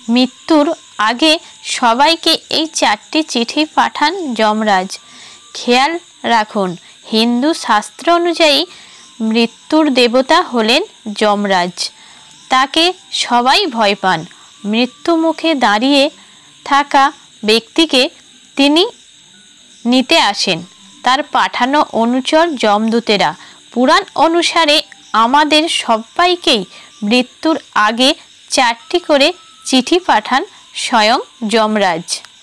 মৃত্যুর আগে সবাইকে এই 4টি চিঠি পাঠান যমরাজ। খেয়াল রাখুন, হিন্দু শাস্ত্র অনুযায়ী মৃত্যুর দেবতা হলেন যমরাজ। তাকে সবাই ভয় পান। মৃত্যু মুখে দাঁড়িয়ে থাকা ব্যক্তিকে তিনি নিতে আসেন। তার পাঠানো অনুচর যমদূতেরা। পুরাণ অনুসারে আমাদের সবাইকেই মৃত্যুর আগে 4টি করে চিঠি পাঠান স্বয়ং যমরাজ।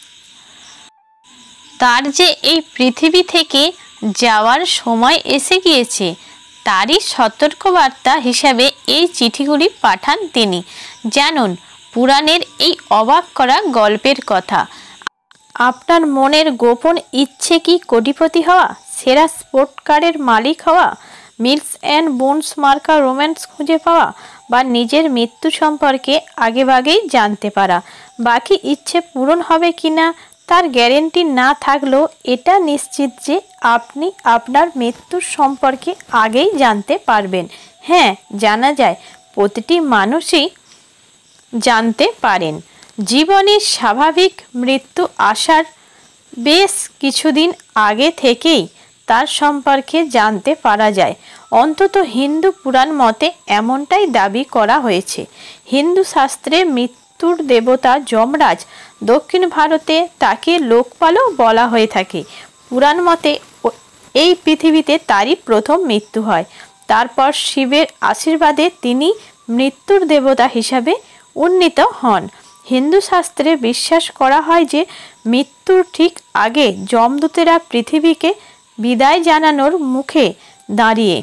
তার যে এই পৃথিবী থেকে যাওয়ার সময় এসে গিয়েছে তারই সতর্কবার্তা হিসাবে এই চিঠিগুলি পাঠান তিনি। জানুন পুরাণের এই অবাক করা গল্পের কথা। আপনার মনের গোপন ইচ্ছে কি কোটিপতি হওয়া, সেরা স্পোর্ট কারের মালিক হওয়া, মিলস অ্যান্ড বোনস মার্কা রোম্যান্স খুঁজে পাওয়া, বা নিজের মৃত্যু সম্পর্কে আগেভাগেই জানতে পারা? বাকি ইচ্ছে পূরণ হবে কিনা তার গ্যারেন্টি না থাকলেও এটা নিশ্চিত যে আপনি আপনার মৃত্যুর সম্পর্কে আগেই জানতে পারবেন। হ্যাঁ, জানা যায়, প্রতিটি মানুষই জানতে পারেন। জীবনের স্বাভাবিক মৃত্যু আসার বেশ কিছুদিন আগে থেকেই তার সম্পর্কে জানতে পারা যায়। অন্তত হিন্দু পুরাণ মতে এমনটাই দাবি করা হয়েছে। হিন্দু শাস্ত্রে মৃত্যুর দেবতা যমরাজ, দক্ষিণ ভারতে তাকে লোকপালও বলা হয়ে থাকে। পুরাণ মতে এই পৃথিবীতে তারই প্রথম মৃত্যু হয়। তারপর শিবের আশীর্বাদে তিনি মৃত্যুর দেবতা হিসাবে উন্নীত হন। হিন্দু শাস্ত্রে বিশ্বাস করা হয় যে মৃত্যুর ঠিক আগে যমদূতেরা পৃথিবীকে বিদায় জানানোর মুখে দাঁড়িয়ে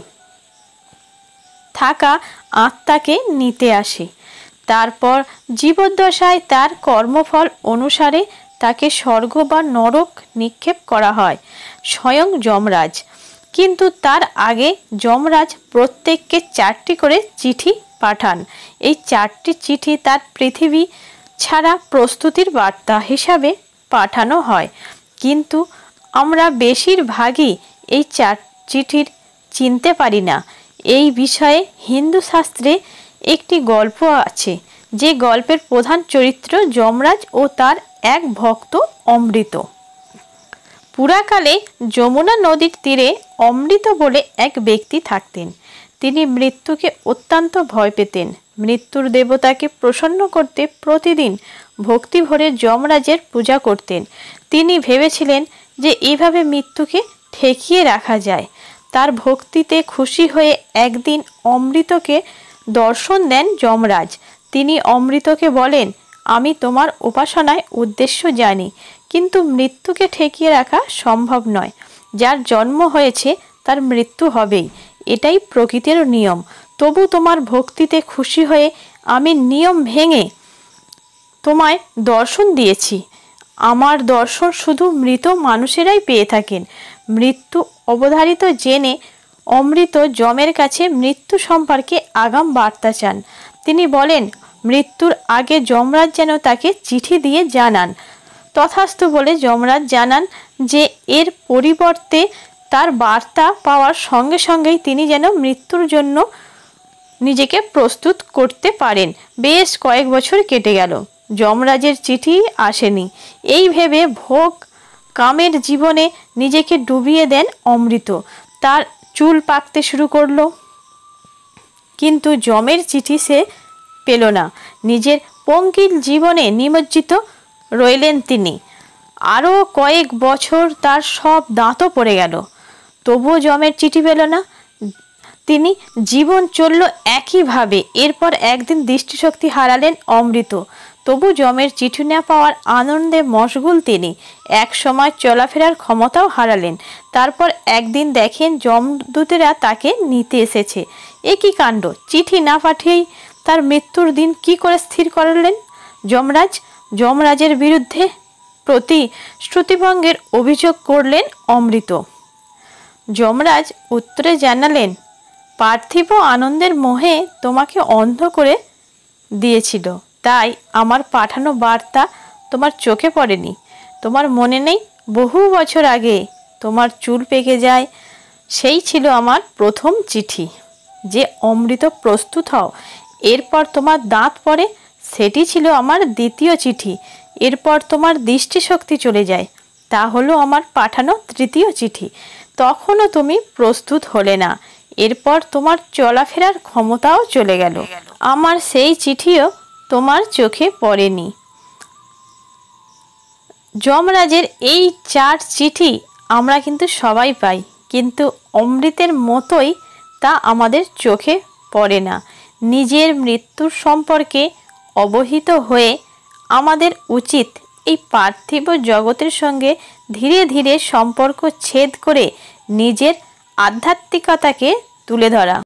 থাকা আত্মাকে নিতে আসে। তারপর জীবদ্দশায় তার কর্মফল অনুসারে তাকে স্বর্গ বা নরক নিক্ষেপ করা হয় স্বয়ং যমরাজ। কিন্তু তার আগে যমরাজ প্রত্যেককে 4টি করে চিঠি পাঠান। এই 4টি চিঠি তার পৃথিবী ছাড়া প্রস্তুতির বার্তা হিসাবে পাঠানো হয়। কিন্তু আমরা বেশিরভাগই এই 4 চিঠির চিনতে পারি না। এই বিষয়ে হিন্দু শাস্ত্রে একটি গল্প আছে, যে গল্পের প্রধান চরিত্র যমরাজ ও তার এক ভক্ত অমৃত। পুরাকালে যমুনা নদীর তীরে অমৃত বলে এক ব্যক্তি থাকতেন। তিনি মৃত্যুকে অত্যন্ত ভয় পেতেন। মৃত্যুর দেবতাকে প্রসন্ন করতে প্রতিদিন ভক্তি ভরে যমরাজের পূজা করতেন। তিনি ভেবেছিলেন যে এইভাবে মৃত্যুকে ঠেকিয়ে রাখা যায়। তার ভক্তিতে খুশি হয়ে একদিন অমৃতকে দর্শন দেন যমরাজ। তিনি অমৃতকে বলেন, আমি তোমার উপাসনায় উদ্দেশ্য জানি, কিন্তু মৃত্যুকে ঠেকিয়ে রাখা সম্ভব নয়। যার জন্ম হয়েছে তার মৃত্যু হবেই, এটাই প্রকৃতির নিয়ম। তবু তোমার ভক্তিতে খুশি হয়ে আমি নিয়ম ভেঙে তোমায় দর্শন দিয়েছি। আমার দর্শন শুধু মৃত মানুষেরাই পেয়ে থাকেন। মৃত্যু অবধারিত জেনে অমৃত যমের কাছে মৃত্যু সম্পর্কে আগাম বার্তা চান। তিনি বলেন, মৃত্যুর আগে যমরাজ যেন তাকে চিঠি দিয়ে জানান। তথাস্তু বলে যমরাজ জানান যে এর পরিবর্তে তার বার্তা পাওয়ার সঙ্গে সঙ্গেই তিনি যেন মৃত্যুর জন্য নিজেকে প্রস্তুত করতে পারেন। বেশ কয়েক বছর কেটে গেল, যমরাজের চিঠি আসেনি। এই ভেবে ভোগ কামের জীবনে নিজেকে ডুবিয়ে দেন অমৃত। তার চুল পাকতে শুরু করলো, কিন্তু যমের চিঠি সে পেল না। নিজের পঙ্কিল জীবনে নিমজ্জিত রইলেন তিনি। আরও কয়েক বছর তার সব দাঁতও পড়ে গেল, তবুও যমের চিঠি পেল না। তিনি জীবন চলল একইভাবে। এরপর একদিন দৃষ্টিশক্তি হারালেন অমৃত। তবু যমের চিঠি না পাওয়ার আনন্দে মশগুল তিনি। এক সময় চলাফেরার ক্ষমতাও হারালেন। তারপর একদিন দেখেন যমদূতেরা তাকে নিতে এসেছে। এ কী কাণ্ড! চিঠি না পাঠিয়েই তার মৃত্যুর দিন কি করে স্থির করলেন যমরাজ? যমরাজের বিরুদ্ধে প্রতিশ্রুতিভঙ্গের অভিযোগ করলেন অমৃত। যমরাজ উত্তরে জানালেন, পার্থিব আনন্দের মোহে তোমাকে অন্ধ করে দিয়েছিল, তাই আমার পাঠানো বার্তা তোমার চোখে পড়েনি। তোমার মনে নেই, বহু বছর আগে তোমার চুল পেকে যায়, সেই ছিল আমার প্রথম চিঠি, যে অমৃত প্রস্তুত হও, এরপর তোমার দাঁত পড়ে, সেটি ছিল আমার দ্বিতীয় চিঠি। এরপর তোমার দৃষ্টিশক্তি চলে যায়। তা হলো আমার পাঠানো তৃতীয় চিঠি। তখনও তুমি প্রস্তুত হলে না। এরপর তোমার চলাফেরার ক্ষমতাও চলে গেল। আমার সেই চিঠিও তোমার চোখে পড়েনি। যমরাজের এই 4 চিঠি আমরা কিন্তু সবাই পাই, কিন্তু অমৃতের মতোই তা আমাদের চোখে পড়ে না। নিজের মৃত্যুর সম্পর্কে অবহিত হয়ে আমাদের উচিত এই পার্থিব জগতের সঙ্গে ধীরে ধীরে সম্পর্ক ছেদ করে নিজের আধ্যাত্মিকতাকে তুলে ধরা।